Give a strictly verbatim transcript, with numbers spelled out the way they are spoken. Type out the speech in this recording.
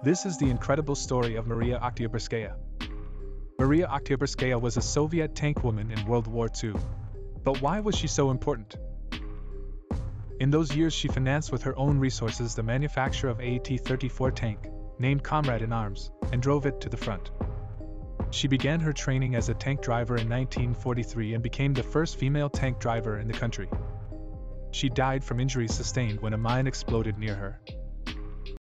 This is the incredible story of Mariya Oktyabrskaya. Mariya Oktyabrskaya was a Soviet tank woman in World War Two. But why was she so important? In those years she financed with her own resources the manufacture of a T thirty-four tank, named Comrade in Arms, and drove it to the front. She began her training as a tank driver in nineteen forty-three and became the first female tank driver in the country. She died from injuries sustained when a mine exploded near her.